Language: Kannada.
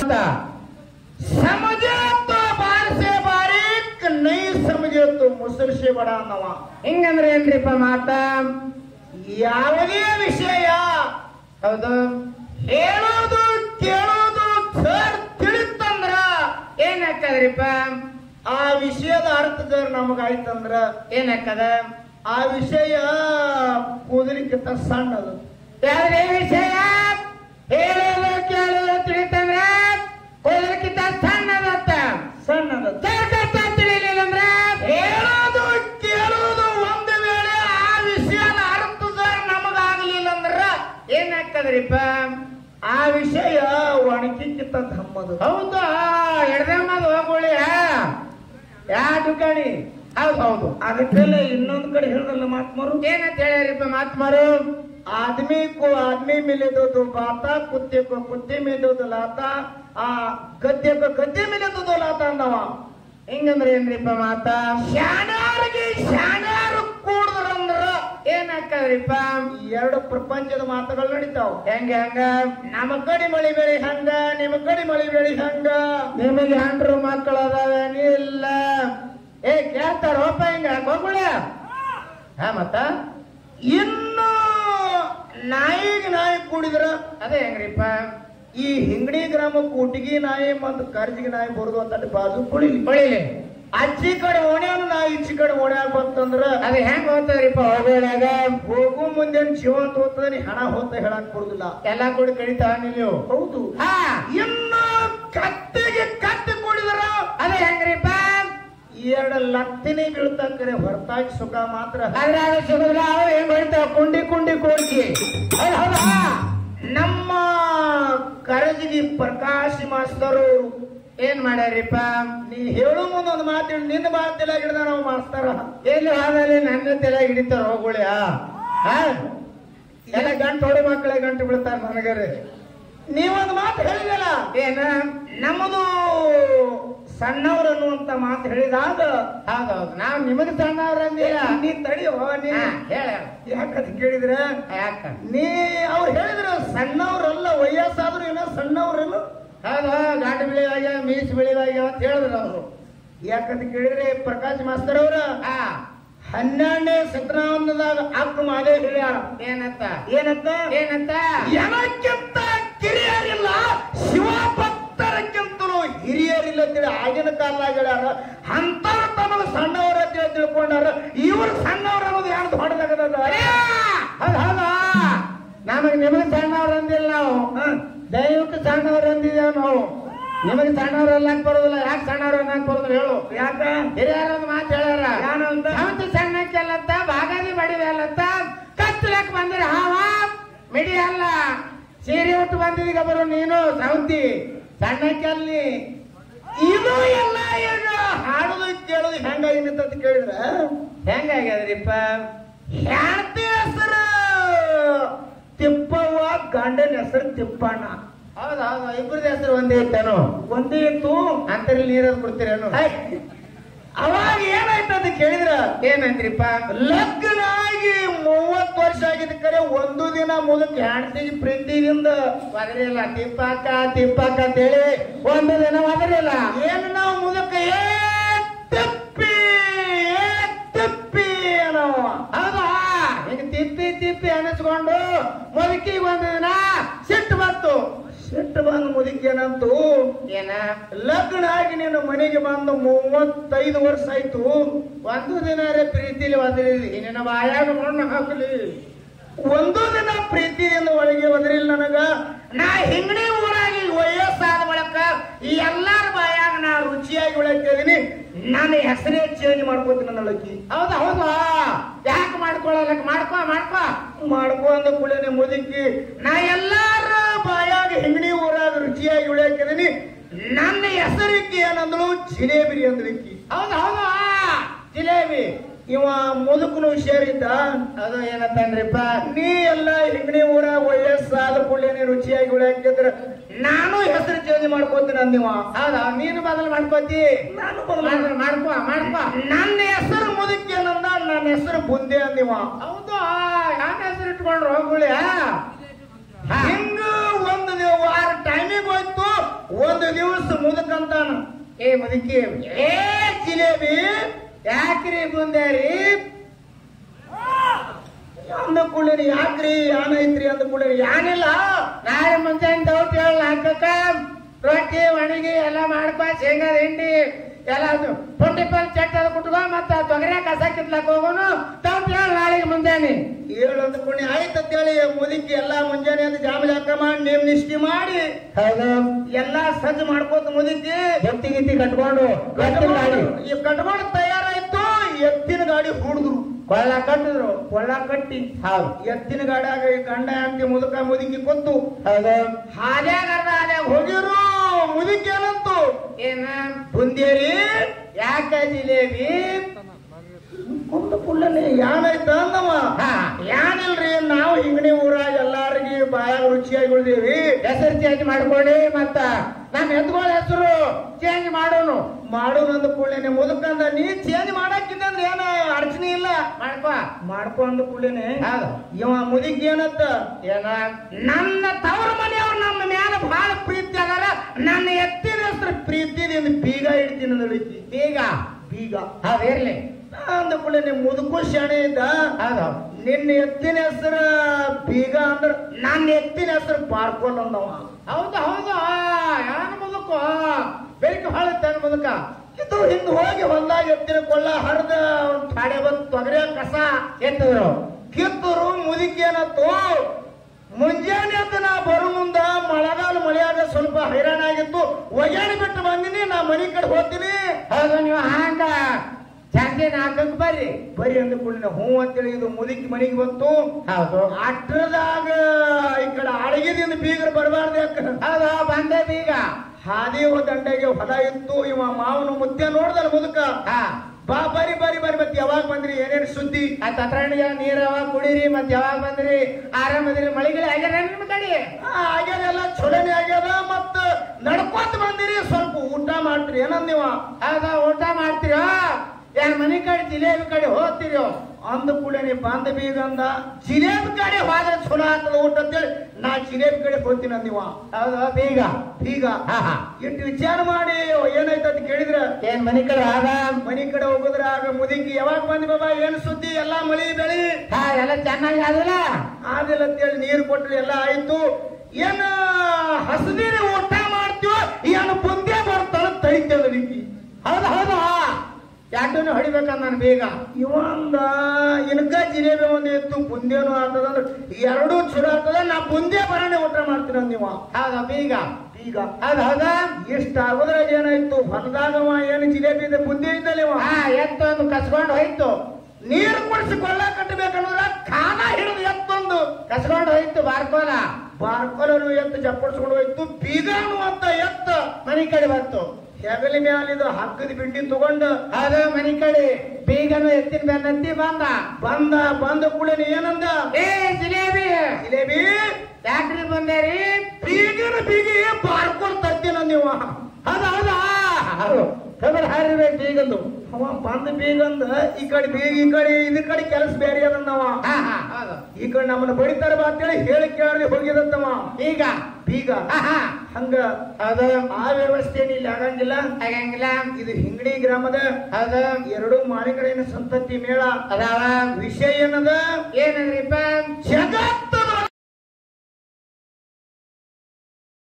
समझे तो बार से बारीक नहीं समझे तो मुसर से बड़ा नवा ಹಿಂಗಂದ್ರೆ ಏನ್ರಿಪ್ಪ ಮಾತ ಯಾವುದೇ ವಿಷಯ ಹೌದು ಹೇಳೋದು ಕೇಳೋದು ತಿಳಿತಂದ್ರ ಏನಾಕದ್ರಿಪ್ಪ ಆ ವಿಷಯದ ಅರ್ಥ ನಮಗಾಯ್ತಂದ್ರ ಏನಾಕದ ಆ ವಿಷಯ ಕೂದಲಿಕ್ಕಿಂತ ಸಣ್ಣದು ಯಾವ್ದೇ ವಿಷಯ ಹೇಳೋದು ಕೇಳೋದು ತಿಳಿತಂದ್ರ ಕೂದಲಿಕ್ಕಿಂತ ಸಣ್ಣದತ್ತ ತಿಳಿಲಿಲ್ಲ ಅಂದ್ರ ಹೇಳೋದು ಕೇಳೋದು ಒಂದು ವೇಳೆ ಆ ವಿಷಯದ ಅರ್ಥದ ನಮಗಾಗಲಿಲ್ಲ ಅಂದ್ರ ಏನಾಗ್ತದ್ರಿಪ್ಪ ಆ ವಿಷಯ ಒಣಕಿಕ್ಕಿಂತ ಧಮ್ಮದು ಹೌದು ಎಡದಮ್ಮದು ಹೋಗುಳಿ ಯಾ ದುಕಾಣಿ ಹೌದು ಹೌದು ಅದಕ್ಕೆಲ್ಲ ಇನ್ನೊಂದು ಕಡೆ ಹೇಳಿದ್ರಲ್ಲ ಮಹಾತ್ಮರು ಏನಂತ ಹೇಳ್ಯಾರಿಪ್ಪ ಮಹಾತ್ಮರು आदमी को आदमी मिले तो बाता कुत्ते को कुत्ते मिले तो लाता आ गद्दे को गद्दे मिले तो लाता नवा ಹಿಂಗಂದ್ರೆ ಏನ್ರಿಪ್ಪ ಮಾತ ಶಾಣ್ಯಾರಿಗೆ ಶಾಣ್ಯಾರು ಕೂಡಿದ್ರಂದ್ರ ಏನಾಕದ್ರಿಪ್ಪ ಎರಡು ಪ್ರಪಂಚದ ಮಾತುಗಳು ನಡೀತಾವ ಹೆಂಗ ಹೆಂಗ ನಮ್ಮ ಕಡೆ ಮಳಿ ಬೆಳಿ ಹಂಗ ನಿಮ್ಮ ಕಡೆ ಮಳಿ ಬೆಳಿ ಹಂಗ ನಿಮಗೆ ಹಂಡ್ರು ಮಕ್ಕಳು ಅದಾವೆ ಇಲ್ಲ ಏ ಕೇಳ್ತಾರೋಪ ಹಿಂಗ ಹೋಗುಳ ಮತ್ತ ಇನ್ನು ನಾಯಿಗೆ ನಾಯಿ ಕೂಡಿದ್ರ ಅದೇ ಹೆಂಗ್ರಿಪ್ಪ ಈ ಹಿಂಗಡಿ ಗ್ರಾಮಕ್ಕೆ ಊಟಿಗೆ ನಾಯಿ ಮತ್ತು ಕರ್ಜಿಗೆ ನಾಯಿ ಬರುದು ಅಂತ ಬಾಜು ಕುಳಿಲಿ ಹೊಳಿಲಿ ಅಜ್ಜಿ ಕಡೆ ಓಣ್ಯಾನು ನಾಯಿ ಇಚ್ಚಿ ಕಡೆ ಓಣ್ಯಾಗ ಬಂತಂದ್ರ ಅದೇ ಹೆಂಗ್ ಹೋಗ್ತದ್ರಿಪ್ಪ ಹೋಗೋಳಾಗ ಹೋಗು ಮುಂದೆ ಜೀವಂತ ಹೋಗ್ತದ ನೀ ಹಣ ಹೋಗ್ತ ಹೇಳಕ್ ಕೊಡುದಿಲ್ಲ ಎಲ್ಲಾ ಕೂಡಿ ಕಡಿತಾವ ನೀವು ಹೌದು ಇನ್ನು ಕತ್ತಿಗೆ ಕತ್ತಿ ಕೂಡಿದ್ರ ಅದೇ ಹೆಂಗ್ರಿಪ್ಪ ಎರಡು ಲತ್ತಿನೇ ಬೀಳ್ತಕ್ಕರೆ ಹೊರತಾಗಿ ಸುಖ ಮಾತ್ರ ಅದ್ರಾಗ ಸಿಗುದಿಲ್ಲ ಅವು ಹೆಂಗ್ ಹೊಡಿತಾವ ಕುಂಡಿ ಕುಂಡಿ ಕೂಡ್ಸಿ ಹೌದಾ ನಮ್ಮ ಕರಜಿಗಿ ಪ್ರಕಾಶ್ ಮಾಸ್ತರು ಏನ್ ಮಾಡ್ಯಾರಿಪ್ಪ ನೀ ಹೇಳು ಮುಂದೊಂದು ಮಾತು ನಿನ್ನ ಮಾತಿಲ್ಲ ಹಿಡ್ದ ನಾವು ಮಾಸ್ತರ ಎಲ್ಲಿ ಆಮೇಲೆ ನನ್ನ ತಲೆ ಹಿಡಿತಾರ ಹೋಗುಳಿ ಎಲ್ಲ ಗಂಟು ಹೊಡೆ ಮಕ್ಕಳೇ ಗಂಟು ಬಿಡ್ತಾರ ನನಗರೆ ನೀವೊಂದು ಮಾತು ಹೇಳಿದಲ್ಲ ಏನ ನಮ್ಮದು ಸಣ್ಣವ್ರು ಅನ್ನುವಂತ ಮಾತು ಹೇಳಿದಾಗ ಹೌದೌದು ನಾವು ನಿಮಗೆ ಸಣ್ಣವ್ರಂದಿಲ್ಲ ನೀ ತಡಿಯೋ ನೀ ಹೇಳ ಯಾಕಂತ ಕೇಳಿದ್ರ ಯಾಕ ನೀ ಅವ್ರು ಹೇಳಿದ್ರು ಸಣ್ಣವ್ರಲ್ಲ ವಯಸ್ಸಾದ್ರು ಏನೋ ಸಣ್ಣವ್ರೇನು ಹೌದು ಗಾಡಿ ಬೆಳಿವಾಗ ಮೀಸ್ ಬೆಳಿವಾಗ ಅಂತ ಹೇಳಿದ್ರು ಅವರು ಯಾಕಂತ ಕೇಳಿದ್ರೆ ಪ್ರಕಾಶ್ ಮಾಸ್ತರ್ ಅವ್ರ 12ನೇ ಶತಮಾನದಾಗ ಅಕ್ಕ ಮಾದೇ ಹೇಳ್ಯಾರ ಏನಂತ ಏನಂತ ಏನಂತ ಏನಕ್ಕಿಂತ ಕಿರಿಯರಿಲ್ಲ ಶಿವ ಭಕ್ತರಕ್ಕಿಂತಲೂ ಹಿರಿಯರಿಲ್ಲ ಅಂತೇಳಿ ಆಗಿನ ಕಾಲದಾಗ ಹೇಳ್ಯಾರ ಅಂತವ್ರು ತಮಗೆ ಸಣ್ಣವರ ಅಂತ ತಿಳ್ಕೊಂಡಾರ ಇವ್ರು ಸಣ್ಣವ್ರ ಅನ್ನೋದು ಯಾರು ದೊಡ್ಡದಾಗದ ಹೌದು ಹೌದು ನಮಗೆ ನಿಮಗೆ ಸಣ್ಣವ್ರು ಅಂದಿಲ್ಲ ನಾವು ದೈವಕ್ಕೆ ಸಣ್ಣವ್ರು ಅಂದಿದ್ದೇವೆ ನಾವು ನಿಮಗೆ ಸಣ್ಣವ್ರು ಎಲ್ಲಾಕ್ ಬರೋದಿಲ್ಲ ಯಾಕೆ ಸಣ್ಣವ್ರು ಅನ್ನಕ್ ಬರೋದಿಲ್ಲ ಹೇಳು ಯಾಕ ಹಿರಿಯರೊಂದು ಮಾತು ಹೇಳ್ಯಾರ ಏನಂತ ಸೌತಿ ಸಣ್ಣಕ್ಕೆಲ್ಲತ್ತ ಬಾಗಾದಿ ಬಡಿವೆ ಅಲ್ಲತ್ತ ಕತ್ತಲಕ್ ಬಂದಿರ ಮಿಡಿ ಅಲ್ಲ ಸೀರೆ ಉಟ್ಟು ಬಂದಿದ್ದೀಗ ಬರೋ ನೀನು ಸೌತಿ ಸಣ್ಣಕ್ಕೆಲ್ಲಿ ಇದು ಎಲ್ಲ ಈಗ ಹಾಡುದು ಕೇಳೋದು ಹೆಂಗಾಗಿತ್ತು ಅಂತ ಕೇಳಿದ್ರ ಹೆಂಗಾಗ್ಯದ್ರಿಪ್ಪ ಹೆಂಡತಿ ಹೆಸರು ತಿಪ್ಪವ್ವ ಗಂಡನ ಹೆಸರು ತಿಪ್ಪಣ್ಣ ಹೌದೌದು ಇಬ್ಬರದ ಹೆಸರು ಒಂದೇ ಇತ್ತೇನು ಒಂದೇ ಇತ್ತು ಅಂತರಲ್ಲಿ ನೀರದ್ ಬಿಡ್ತೀರೇನು ಅವಾಗ ಏನಾಯ್ತು ಅಂತ ಕೇಳಿದ್ರ ಏನಂದ್ರಿಪ್ಪ ಲಗ್ನ ಆಗಿ 30 ವರ್ಷ ಆಗಿದ್ ಕರೆ ಒಂದು ದಿನ ಮುದಕ್ಕೆ ಹೆಂಡತಿಗೆ ಪ್ರೀತಿಯಿಂದ ಒದರಿಲ್ಲ ತಿಪ್ಪಾಕ ತಿಪ್ಪಾಕ ಅಂತೇಳಿ ಒಂದು ದಿನ ಒದರಿಲ್ಲ ಏನು ನಾವು ಮುದಕ್ಕೆ ತಿಪ್ಪಿ ನಾವು ಹೌದಾ ಈಗ ತಿಪ್ಪಿ ತಿಪ್ಪಿ ಅನಿಸ್ಕೊಂಡು ಮುದುಕಿಗೆ ಒಂದು ದಿನ ಸಿಟ್ಟು ಬಂತು ಸಿಟ್ಟು ಬಂದು ಮುದುಕೇನಂತೂ ಏನ ಲಗ್ನ ಆಗಿ ನೀನು ಮನೆಗೆ ಬಂದು 35 ವರ್ಷ ಆಯ್ತು ಒಂದು ದಿನ ಪ್ರೀತಿಲಿ ಒದರಿಲಿ ನಿನ್ನ ಬಾಯಾಗ ಮಣ್ಣು ಹಾಕಲಿ ಒಂದು ದಿನ ಪ್ರೀತಿಯಿಂದ ಒಳಗೆ ಒದರಿಲ್ಲ ನನಗ ನಾ ಹಿಂಗಡಿ ಊರಾಗಿ ವಯಸ್ಸಾದ ಬಳಕ ಈ ಎಲ್ಲಾರ ಬಾಯಾಗ ನಾ ರುಚಿಯಾಗಿ ಒಳಗಿದ್ದೀನಿ ನಾನು ಹೆಸರೇ ಚೇಂಜ್ ಮಾಡ್ಕೋತೀನಿ ನನ್ನೊಳಕಿ ಹೌದಾ ಹೌದಾ ಯಾಕೆ ಮಾಡ್ಕೊಳ್ಳಲ್ಲ ಮಾಡ್ಕೋ ಅಂದ ಕೂಡಲೇ ಮುದುಕಿ ನಾ ಎಲ್ಲಾರ ಬಾಯಾಗ ಹಿಂಗಡಿ ಊರಾಗ ರುಚಿಯಾಗಿ ಉಳಿಯಾಕಿದೀನಿ ನನ್ನ ಹೆಸರಿಕೆ ಏನಂದಳು ಜಿಲೇಬಿ ಅಂದಳಿಕಿ ಹೌದಾ ಹೌದಾ ಜಿಲೇಬಿ ಇವ ಮುದುಕನು ಹುಷಾರಿದ್ದ ಅದು ಏನಂತಂದ್ರಿಪ್ಪ ನೀ ಎಲ್ಲ ಹಿಂಗಡಿ ಊರಾಗ ವಯಸ್ಸಾದ ಕೂಡಲೇ ರುಚಿಯಾಗಿ ಉಳಿಯಾಕಿದ್ರ ನಾನು ಹೆಸರು ಚೇಂಜ್ ಮಾಡ್ಕೋತೀನಿ ಅಂದಿವ ಹೌದಾ ನೀನು ಬದಲು ಮಾಡ್ಕೋತಿ ನಾನು ಬದಲು ಮಾಡ್ಕೋ ನನ್ನ ಹೆಸರು ಮುದುಕಿ ಅನ್ನಂದ ನನ್ನ ಹೆಸರು ಬುಂದೆ ಅಂದಿವ ಹೌದು ಯಾವ ಹೆಸರು ಇಟ್ಕೊಂಡ್ರು ಹೋಗುಳಿ ಹಿಂಗ ಒಂದು ವಾರ ಟೈಮಿಗೆ ಹೋಯ್ತು ಒಂದು ದಿವಸ ಮುದಕಂತಾನ, ಏ ಮುದುಕಿ, ಏ ಜಿಲೇಬಿ ಯಾಕ್ರಿ ಬಂದೇರಿ ಅಂದ ಕೂಡಲೇ ಯಾಕ್ರಿ ಏನೈತ್ರಿ ಅಂದ ಕೂಡಲೇ ಏನಿಲ್ಲ, ನಾಳೆ ಮುಂಜಾನೆ ದೌಟ್ ಹೇಳ ಹಾಕಕ್ಕ ರೊಟ್ಟಿ ಒಣಗಿ ಎಲ್ಲ ಮಾಡ್ಕೊ, ಶೇಂಗಾ ಹಿಂಡಿ ಎಲ್ಲ ಪುಂಡಿಪಲ್ ಚಟ್ ಅದು ಕುಟ್ಕೊ, ಮತ್ತ ತೊಗರಿ ಕಸ ಕಿತ್ಲಕ್ ಹೋಗೋನು ದೌಟ್ ಹೇಳ ನಾಳೆಗೆ ಮುಂಜಾನೆ ಹೇಳು ಅಂದ ಕೂಡಲೇ ಆಯ್ತಂತೇಳಿ ಮುದುಕಿ ಎಲ್ಲಾ ಮುಂಜಾನೆ ಅಂತ ಜಾಮಲಿ ಹಾಕ ಮಾಡಿ ನೇಮ್ ನಿಷ್ಠಿ ಮಾಡಿ ಹೌದು ಎಲ್ಲಾ ಸಜ್ಜು ಮಾಡ್ಕೋತ ಮುದುಕಿ ಗಟ್ಟಿ ಗಿಟ್ಟಿ ಕಟ್ಕೊಂಡು ಕಟ್ಕೊಂಡು ತಯಾರಾಯ್ತು. ಎತ್ತಿನ ಗಾಡಿ ಹುಡಿದ್ರು, ಕೊಳ್ಳ ಕಟ್ಟಿದ್ರು, ಕೊಳ್ಳ ಕಟ್ಟಿ ಹೌದು ಎತ್ತಿನ ಗಾಡಿಯಾಗ ಈ ಗಂಡ ಅಂತ ಮುದುಕ ಮುದುಕಿ ಕೊತ್ತು ಹೌದು ಹಾದ್ಯಾಗ ಹೋಗಿರು. ಮುದುಕಿ ಏನಂತು, ಏನ ಬಂದೇರಿ ಯಾಕ ಜಿಲೇಬಿ ಒಂದು ಕುಳ್ಳನೆ ಏನಾಯ್ತ ಅಂದವ. ಏನಿಲ್ರಿ, ನಾವು ಹಿಂಗಣಿ ಊರಾಗ ಎಲ್ಲಾರಿಗೆ ಬಾಯಾಗ ರುಚಿಯಾಗಿ ಉಳಿದೇವಿ, ಹೆಸರು ಚೇಂಜ್ ಮಾಡ್ಕೊಳ್ಳಿ, ಮತ್ತ ನಮ್ಮ ಎತ್ಗಳ ಹೆಸರು ಚೇಂಜ್ ಮಾಡೋನು ಅಂದ ಕೂಡಲೇನೆ ಮುದುಕಂದ ನೀ ಚೇಂಜ್ ಮಾಡಾಕಿದ್ರೆ ಏನ ಅಡಚಣೆ ಇಲ್ಲ, ಮಾಡ್ಕೊ ಅಂದ ಕೂಡಲೇನೆ ಇವ ಮುದುಕಿ ಏನತ್ತ, ಏನ ನನ್ನ ತವರ ಮನೆಯವ್ರು ನಮ್ಮ ಮೇಲೆ ಬಹಳ ಪ್ರೀತಿ ಅದಾರ, ನನ್ನ ಎತ್ತಿನ ಹೆಸರು ಪ್ರೀತಿದಿಂದ ಬೀಗ ಇಡ್ತೀನಿ ನಡಿತಿ. ಬೀಗ ಹೌದಿರ್ಲಿ ಅಂದ ಕೂಡಲೇ ಮುದುಕು ಶಾಣೆ ಇದ್ದ, ನಿನ್ನ ಎತ್ತಿನ ಹೆಸರು ಬೀಗ ಅಂದ್ರ ನನ್ನ ಎತ್ತಿನ ಹೆಸರು ಬಾರ್ಕೋಲ್ ಅಂದವ. ಹೌದು ಯಾನು ಮುದುಕು ಬೆಳಕು ಹಾಳುತ್ತಾನೆ ಮುದುಕ. ಇದು ಹಿಂದ್ ಹೋಗಿ ಹೊಲ್ದಾಗ ಎತ್ತಿನ ಕೊಳ್ಳ ಹರಿದ ತಾಡೆ ಬಂದು ತೊಗರೆ ಕಸ ಎತ್ತಿದ್ರು ಕಿತ್ತರು. ಮುದುಕಿ ಏನತ್ತು, ಮುಂಜಾನೆ ಅಂತ ನಾ ಬರು ಮುಂದ ಮಳೆಯಾಗ ಸ್ವಲ್ಪ ಹೈರಾಣ ಆಗಿತ್ತು, ಒಗ್ಯಾಣಿ ಬಿಟ್ಟು ಬಂದಿನಿ, ನಾ ಮನಿ ಕಡೆ ಹೋಗ್ತೀನಿ. ಹೌದು ನೀವು ಹಾಂಗ ಚಾಂದಿನ ಹಾಕಕ್ ಬರ್ರಿ ಅಂದ ಕೂಡಲೇ ಹೂ ಅಂತೇಳಿ ಇದು ಮುದುಕಿ ಮನೆಗೆ ಬಂತು. ಹೌದು ಅಟ್ರದಾಗ ಈ ಕಡೆ ಅಡಗಿದಿಂದ ಬೀಗರು ಬರಬಾರ್ದು ಯಾಕ, ಹೌದು ಬಂದೆ ಬೀಗ. ಹಾದಿವ ದಂಡೆಗೆ ಹೊಲ ಇತ್ತು. ಇವ ಮಾವನು ಮುದ್ದೆ ನೋಡ್ದಲ್ಲ ಮುದುಕ, ಬಾ ಬರಿ ಮತ್ತೆ ಯಾವಾಗ ಬಂದ್ರಿ, ಏನೇನು ಸುದ್ದಿ, ಆ ತತ್ರಾಣಿಗೆ ನೀರ್ ಯಾವಾಗ ಕುಡೀರಿ, ಮತ್ ಯಾವಾಗ ಬಂದ್ರಿ, ಆರಾಮದಿರಿ, ಮಳಿಗಳು ಆಗ್ಯಾರ ನಿಮ್ ಕಡೆ? ಆಗ್ಯಾರೆಲ್ಲ ಚೊಲನೆ ಆಗ್ಯದ, ಮತ್ತ ನಡ್ಕೊಂತ ಬಂದಿರಿ, ಸ್ವಲ್ಪ ಊಟ ಮಾಡ್ತೀರಿ ಏನಂದಿವ. ಹೌದಾ ಊಟ ಮಾಡ್ತೀರೋ, ಯಾರ ಮನೆ ಕಡೆ ಜಿಲೇಬಿ ಕಡೆ ಹೋಗ್ತೀರೋ ಅಂದ ಕೂಡಲೇ ಬಾಂಧ ಬೀಗಂದ, ಜಿಲೇಬಿ ಕಡೆ ಹೋದ್ರೆ ಚಲೋ ಆಗ್ತದ ಊಟ ಅಂತೇಳಿ ನಾ ಜಿಲೇಬಿ ಕಡೆ ಹೋಗ್ತೀನಿ ಅಂದಿವ. ಹೌದಾ ಬೀಗ ಎಷ್ಟು ವಿಚಾರ ಮಾಡಿ ಏನಾಯ್ತು ಅಂತ ಕೇಳಿದ್ರ, ಏನ್ ಮನೆ ಕಡೆ ಆಗ ಮನಿ ಕಡೆ ಹೋಗುದ್ರ ಆಗ ಮುದುಕಿ ಯಾವಾಗ ಬಂದಿ ಬಾಬಾ, ಏನ್ ಸುದ್ದಿ, ಎಲ್ಲಾ ಮಳಿ ಬೆಳಿ ಎಲ್ಲ ಚೆನ್ನಾಗಿ ಆದಿಲ್ಲ ಅಂತೇಳಿ ನೀರು ಕೊಟ್ರಿ, ಎಲ್ಲ ಆಯ್ತು. ಏನ ಹಸದಿರಿ ಊಟ ಮಾಡ್ತೀವೋ ಏನು ಬುಂದೆ ಬರ್ತಾನ ತಡಿತೇವೆ ನಿಕ್ಕಿ. ಹೌದು ಯಾಟನ್ನು ಹೊಡಿಬೇಕಂದ ನಾನು ಬೀಗ. ಇವಂದ ಇನ್ಕ ಜಿಲೇಬಿ ಒಂದ್ ಇತ್ತು, ಬುಂದೇನು ಆಗ್ತದ, ಎರಡೂ ಚಲೋ ಆಗ್ತದ, ನಾ ಬುಂದೆ ಬರೋಣ ಊಟ ಮಾಡ್ತೀರ ನೀವು. ಹೌದಾ ಬೀಗ ಹೌದಾ ಇಷ್ಟ ಆಗೋದ್ರಾಗ ಏನಾಯ್ತು, ಹೊಲದಾಗವ ಏನು ಜಿಲೇಬಿ ಇದೆ ಬುಂದೆ ಇದ್ದಲ್ಲ ಎತ್ತೊಂದು ಕಸ್ಕೊಂಡು ಹೋಯ್ತು, ನೀರು ಕುಡಿಸಿ ಕೊಳ್ಳ ಕಟ್ಟಬೇಕನ್ನೋದ್ರ ಖಾನ ಹಿಡಿದು ಎತ್ತೊಂದು ಕಸ್ಕೊಂಡು ಹೋಯ್ತು. ಬಾರ್ಕೊಲನು ಎತ್ತು ಜಪ್ಪಡಿಸ್ಕೊಂಡು ಹೋಯ್ತು. ಬೀಗಾನು ಅಂತ ಎತ್ತ ಮನೆ ಕಡೆ ಬಂತು, ಹೆಗಲಿ ಮ್ಯಾಲಿದು ಹಗ್ಗದ ಬಿಡ್ಡಿ ತಗೊಂಡು ಅದ ಮನೆ ಕಡೆ ಬೀಗನು ಎತ್ತಿನ ಬೆನ್ನತ್ತಿ ಬಂದ ಕೂಡ ಏನಂದ, ಏ ಜಿಲೇಬಿ ಯಾಕ್ರಿ ಬಂದೇರಿ, ಬೀಗಿ ಬಾರ್ಕೊಂಡು ತರ್ತೀನ ನೀವು. ಹೌದಾ ಕಬರ್ ಹಾರಿಬೇಕು ಬೀಗಂದು. ಅವ ಬಂದ ಬೀಗಂದ ಈ ಕಡೆ ಇದ್ರ ಕಡೆ ಕೆಲಸ ಬೇರೆ ಅದನ್ನವ, ಈ ಕಡೆ ನಮ್ಮನ್ನ ಬಡಿತಾರ ಬಾ ಅಂತೇಳಿ ಹೇಳಿ ಕೇಳಿ ಹೋಗಿದಂತವ. ಬೀಗ ಹಂಗ ಆ ವ್ಯವಸ್ಥೆ ಇಲ್ಲಿ ಆಗಂಗಿಲ್ಲ. ಇದು ಹಿಂಗಡಿ ಗ್ರಾಮದ ಎರಡು ಮಾಳಿಗಳಿನ ಸಂತತಿ ಮೇಳ ಅದಾವ. ವಿಷಯ ಏನದ, ಏನಂದ್ರಿಪ್ಪ, ಜಗತ್